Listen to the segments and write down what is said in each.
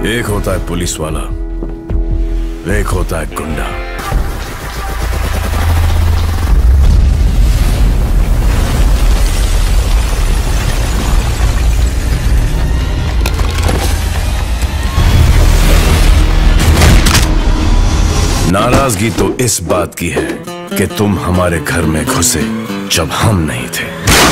एक होता है पुलिस वाला, एक होता है गुंडा। नाराजगी तो इस बात की है कि तुम हमारे घर में घुसे जब हम नहीं थे।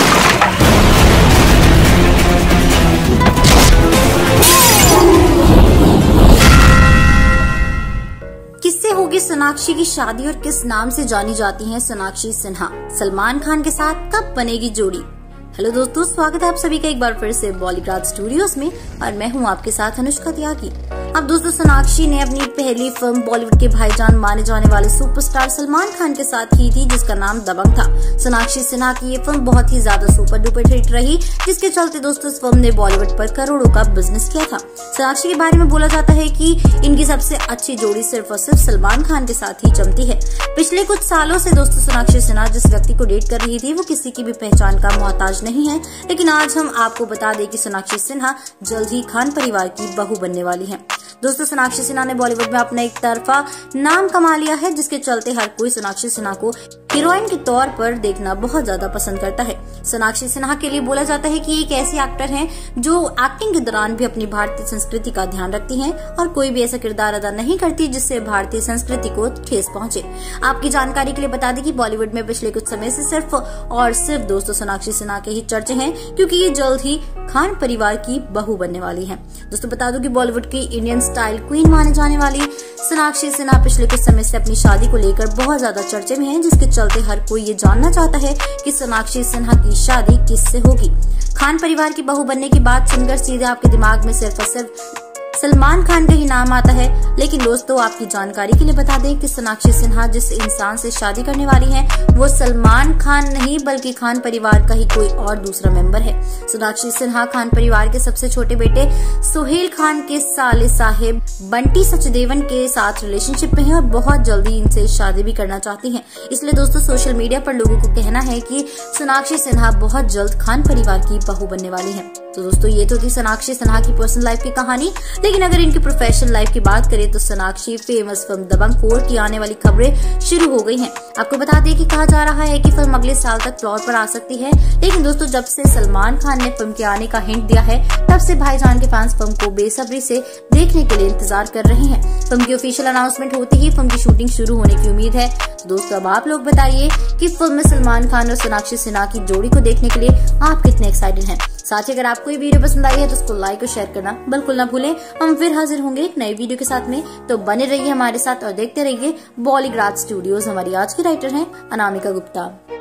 किससे होगी सोनाक्षी की शादी और किस नाम से जानी जाती हैं सोनाक्षी सिन्हा? सलमान खान के साथ कब बनेगी जोड़ी? हेलो दोस्तों, स्वागत है आप सभी का एक बार फिर से बॉलीवुड स्टूडियोज में और मैं हूं आपके साथ अनुष्का त्यागी। अब दोस्तों, सोनाक्षी ने अपनी पहली फिल्म बॉलीवुड के भाईजान माने जाने वाले सुपरस्टार सलमान खान के साथ की थी, जिसका नाम दबंग था। सोनाक्षी सिन्हा की ये फिल्म बहुत ही ज्यादा सुपर डुपर हिट रही, जिसके चलते दोस्तों इस फिल्म ने बॉलीवुड पर करोड़ों का बिजनेस किया था। सोनाक्षी के बारे में बोला जाता है कि इनकी सबसे अच्छी जोड़ी सिर्फ और सिर्फ सलमान खान के साथ ही जमती है। पिछले कुछ सालों से दोस्तों सोनाक्षी सिन्हा जिस व्यक्ति को डेट कर रही थी वो किसी की भी पहचान का मोहताज नहीं है, लेकिन आज हम आपको बता दें कि सोनाक्षी सिन्हा जल्द ही खान परिवार की बहू बनने वाली है। दोस्तों, सोनाक्षी सिन्हा ने बॉलीवुड में अपना एक तरफा नाम कमा लिया है, जिसके चलते हर कोई सोनाक्षी सिन्हा को हीरोइन के तौर पर देखना बहुत ज्यादा पसंद करता है। सोनाक्षी सिन्हा के लिए बोला जाता है कि एक ऐसी एक्टर हैं जो एक्टिंग के दौरान भी अपनी भारतीय संस्कृति का ध्यान रखती हैं और कोई भी ऐसा किरदार अदा नहीं करती जिससे भारतीय संस्कृति को ठेस पहुंचे। आपकी जानकारी के लिए बता दें कि बॉलीवुड में पिछले कुछ समय से सिर्फ और सिर्फ दोस्तों सोनाक्षी सिन्हा के ही चर्चे हैं, क्योंकि ये जल्द ही खान परिवार की बहू बनने वाली है। दोस्तों, बता दूं कि बॉलीवुड की इंडियन स्टाइल क्वीन माने जाने वाली सोनाक्षी सिन्हा पिछले कुछ समय से अपनी शादी को लेकर बहुत ज्यादा चर्चे में है, जिसके चलते हर कोई ये जानना चाहता है कि सोनाक्षी सिन्हा की शादी किससे होगी। खान परिवार की बहू बनने की बात सुनकर सीधे आपके दिमाग में सिर्फ और सिर्फ सलमान खान का ही नाम आता है, लेकिन दोस्तों आपकी जानकारी के लिए बता दें कि सोनाक्षी सिन्हा जिस इंसान से शादी करने वाली हैं वो सलमान खान नहीं बल्कि खान परिवार का ही कोई और दूसरा मेंबर है। सोनाक्षी सिन्हा खान परिवार के सबसे छोटे बेटे सोहेल खान के साले साहेब बंटी सचदेवन के साथ रिलेशनशिप में है और बहुत जल्दी इनसे शादी भी करना चाहती हैं। इसलिए दोस्तों सोशल मीडिया पर लोगों को कहना है कि सोनाक्षी सिन्हा बहुत जल्द खान परिवार की बहू बनने वाली है। तो दोस्तों ये तो थी सोनाक्षी सिन्हा की पर्सनल लाइफ की कहानी, लेकिन अगर इनकी प्रोफेशनल लाइफ की बात करें तो सोनाक्षी फेमस फिल्म दबंग 4 की आने वाली खबरें शुरू हो गई हैं। आपको बता दें कि कहा जा रहा है कि फिल्म अगले साल तक फ्लोर पर आ सकती है, लेकिन दोस्तों जब से सलमान खान ने फिल्म के आने का हिंट दिया है तब से भाईजान के फैंस फिल्म को बेसब्री से देखने के लिए इंतजार कर रहे हैं। फिल्म की ऑफिशियल अनाउंसमेंट होते ही फिल्म की शूटिंग शुरू होने की उम्मीद है। दोस्तों अब आप लोग बताइए कि फिल्म में सलमान खान और सोनाक्षी सिन्हा की जोड़ी को देखने के लिए आप कितने एक्साइटेड हैं। साथ ही अगर आपको ये वीडियो पसंद आई है तो उसको लाइक और शेयर करना बिल्कुल ना भूलें। हम फिर हाजिर होंगे एक नई वीडियो के साथ में, तो बने रहिए हमारे साथ और देखते रहिए बॉलीवुड स्टूडियोज। हमारी आज की राइटर हैं अनामिका गुप्ता।